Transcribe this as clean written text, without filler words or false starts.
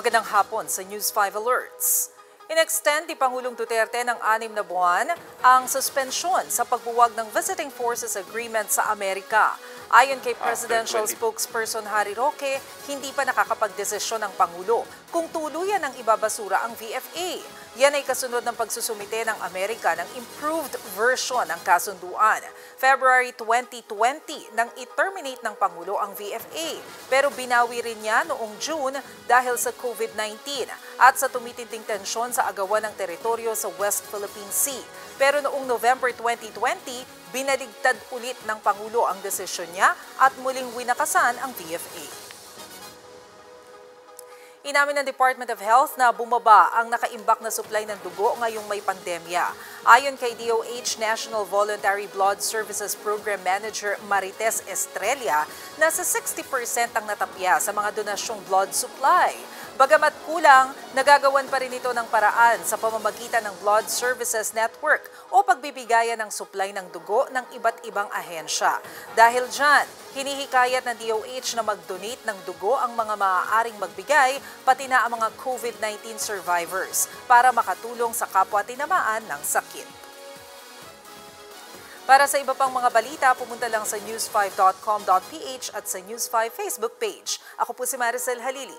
Magandang hapon sa News 5 Alerts. In-extend ni Pangulong Duterte ng 6 na buwan ang suspensyon sa pagbuwag ng Visiting Forces Agreement sa Amerika. Ayon kay Presidential Spokesperson Harry Roque, hindi pa nakakapagdesisyon ang Pangulo kung tuluyan ang ibabasura ang VFA. Yan ay kasunod ng pagsusumite ng Amerika ng improved version ng kasunduan. February 2020 nang i-terminate ng Pangulo ang VFA, pero binawi rin niya noong June dahil sa COVID-19 at sa tumitinding tensyon sa agawan ng teritoryo sa West Philippine Sea. Pero noong November 2020, binaligtad ulit ng Pangulo ang desisyon niya at muling winakasan ang VFA. Inamin ng Department of Health na bumaba ang nakaimbak na supply ng dugo ngayong may pandemya. Ayon kay DOH National Voluntary Blood Services Program Manager Marites Estrella, nasa 60% ang natapya sa mga donasyong blood supply. Bagamat kulang, nagagawan pa rin ito ng paraan sa pamamagitan ng Blood Services Network o pagbibigayan ng supply ng dugo ng iba't ibang ahensya. Dahil dyan, hinihikayat ng DOH na mag-donate ng dugo ang mga maaaring magbigay, pati na ang mga COVID-19 survivors para makatulong sa kapwa tinamaan ng sakit. Para sa iba pang mga balita, pumunta lang sa news5.com.ph at sa News5 Facebook page. Ako po si Maricel Halili.